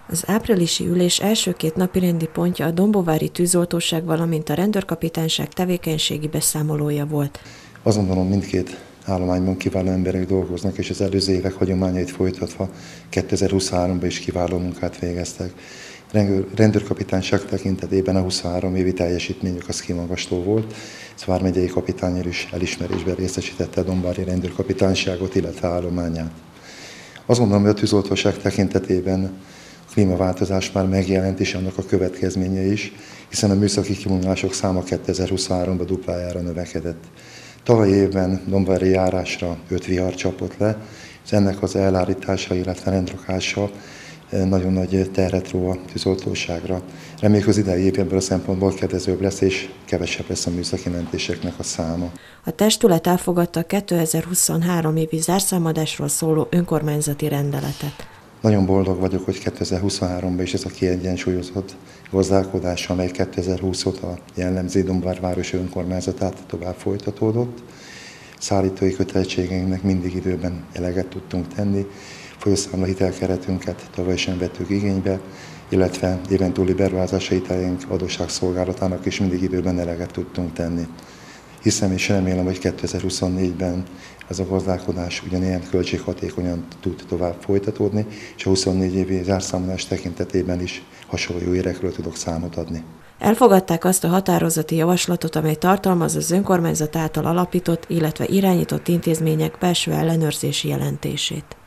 Az áprilisi ülés első két napirendi pontja a dombovári tűzoltóság, valamint a rendőrkapitányság tevékenységi beszámolója volt. Azt gondolom, mindkét állományban kiváló emberek dolgoznak, és az előző évek hagyományait folytatva 2023-ban is kiváló munkát végeztek. Rendőrkapitányság tekintetében a 23 évi teljesítményük az kimagasló volt. Ez vármegyei kapitányőr is elismerésben részesítette a dombvári rendőrkapitányságot, illetve állományát. Azt gondolom, hogy a tűzoltóság tekintetében a klímaváltozás már megjelent, és annak a következménye is, hiszen a műszaki kivonulások száma 2023-ban duplájára növekedett. Tavaly évben dombvári járásra 5 vihar csapott le, és ennek az elállítása, illetve rendrakása nagyon nagy terhet ró a tűzoltóságra. Reméljük, az idei év ebből a szempontból kedvezőbb lesz, és kevesebb lesz a műszaki mentéseknek a száma. A testület elfogadta a 2023 évi zárszámadásról szóló önkormányzati rendeletet. Nagyon boldog vagyok, hogy 2023-ban is ez a kiegyensúlyozott gazdálkodás, amely 2020 óta jellemzi Dombvár város önkormányzatát, tovább folytatódott. Szállítói kötelezettségeinknek mindig időben eleget tudtunk tenni, folyószámla hitelkeretünket tavaly sem vettük igénybe, illetve éven túli beruházási hitelünk adósságszolgálatának is mindig időben eleget tudtunk tenni. Hiszem és remélem, hogy 2024-ben ez a gazdálkodás ugyanilyen költséghatékonyan tud tovább folytatódni, és a 24 évi zárszámadás tekintetében is hasonló jó érekről tudok számot adni. Elfogadták azt a határozati javaslatot, amely tartalmaz az önkormányzat által alapított, illetve irányított intézmények belső ellenőrzési jelentését.